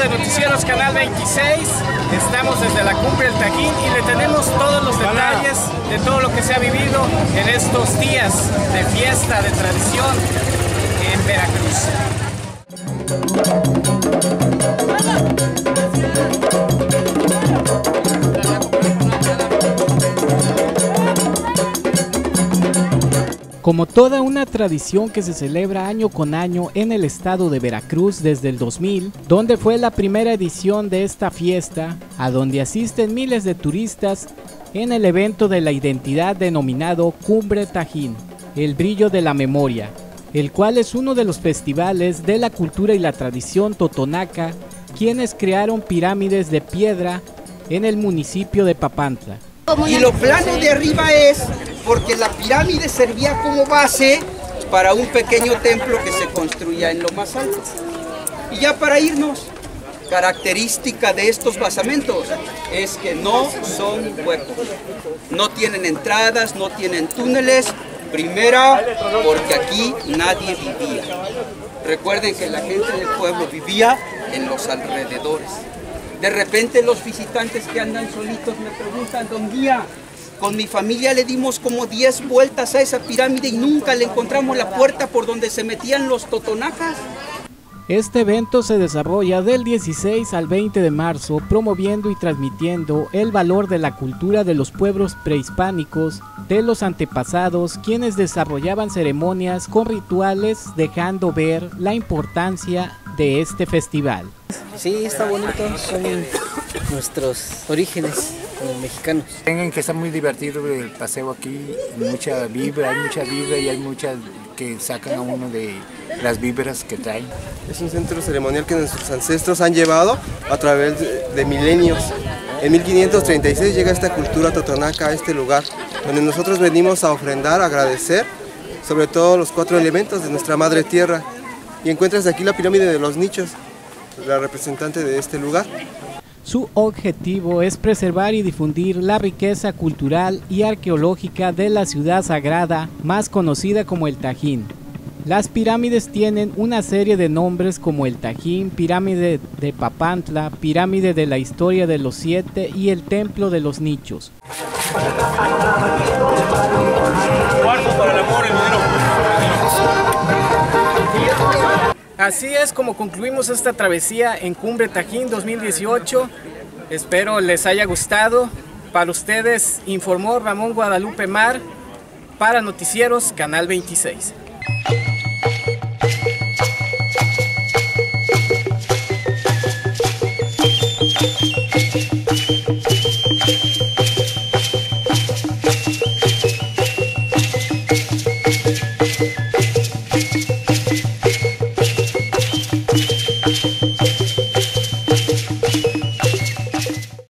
de Noticieros Canal 26, estamos desde la Cumbre del Tajín y le tenemos todos los detalles de todo lo que se ha vivido en estos días de fiesta, de tradición en Veracruz. Como toda una tradición que se celebra año con año en el estado de Veracruz desde el 2000, donde fue la primera edición de esta fiesta, a donde asisten miles de turistas en el evento de la identidad denominado Cumbre Tajín, el brillo de la memoria, el cual es uno de los festivales de la cultura y la tradición totonaca, quienes crearon pirámides de piedra en el municipio de Papantla. Y lo plano de arriba es porque la pirámide servía como base para un pequeño templo que se construía en lo más alto. Y ya para irnos, característica de estos basamentos es que no son huecos, no tienen entradas, no tienen túneles. Primera, porque aquí nadie vivía. Recuerden que la gente del pueblo vivía en los alrededores. De repente los visitantes que andan solitos me preguntan: don guía, con mi familia le dimos como 10 vueltas a esa pirámide y nunca le encontramos la puerta por donde se metían los totonacas. Este evento se desarrolla del 16 al 20 de marzo, promoviendo y transmitiendo el valor de la cultura de los pueblos prehispánicos, de los antepasados, quienes desarrollaban ceremonias con rituales, dejando ver la importancia de este festival. Sí, está bonito, son nuestros orígenes como mexicanos. Tengan que estar muy divertido el paseo aquí, hay mucha vibra y hay muchas que sacan a uno de las víveras que traen. Es un centro ceremonial que nuestros ancestros han llevado a través de milenios. En 1536 llega esta cultura totonaca a este lugar, donde nosotros venimos a ofrendar, a agradecer, sobre todo los 4 elementos de nuestra madre tierra. Y encuentras aquí la pirámide de los nichos, la representante de este lugar. Su objetivo es preservar y difundir la riqueza cultural y arqueológica de la ciudad sagrada, más conocida como el Tajín. Las pirámides tienen una serie de nombres como el Tajín, pirámide de Papantla, pirámide de la historia de los 7 y el templo de los nichos. Así es como concluimos esta travesía en Cumbre Tajín 2018. Espero les haya gustado. Para ustedes informó Ramón Guadalupe Mar para Noticieros Canal 26.